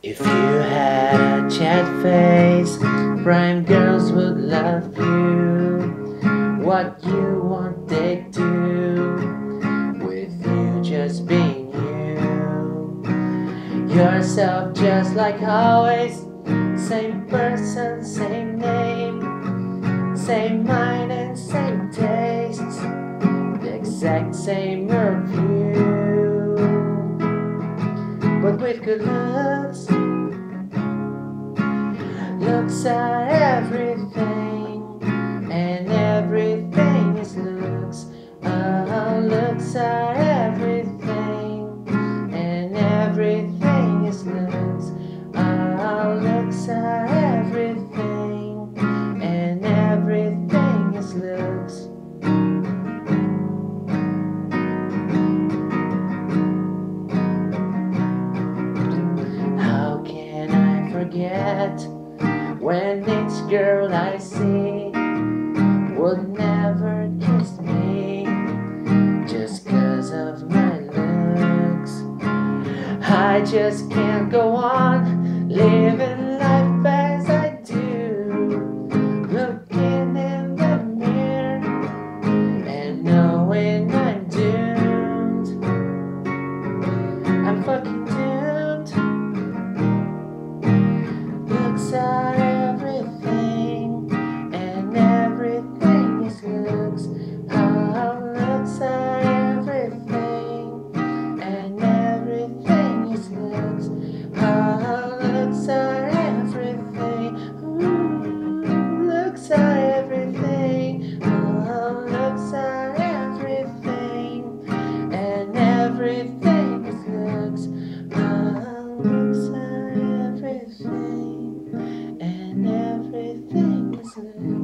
If you had a chat face, prime girls would love you. What you want they do, with you just being you. Yourself just like always, same person, same name, same mind and same tastes, the exact same worldview, but with good looks. Looks are everything, and everything is looks. Oh, looks are everything, and everything is looks. Oh, looks are everything, and everything is looks. How can I forget when each girl I see would never kiss me just 'cause of my looks? I just can't go on living life as I do, looking in the mirror and knowing I'm doomed. I'm fucking doomed. Looks are everything, and everything is looks. Oh, looks are everything, and everything is looks. Oh, looks are everything. Ooh, looks are everything. Oh, looks are everything, and everything is looks. Oh, looks are everything, and everything is looks.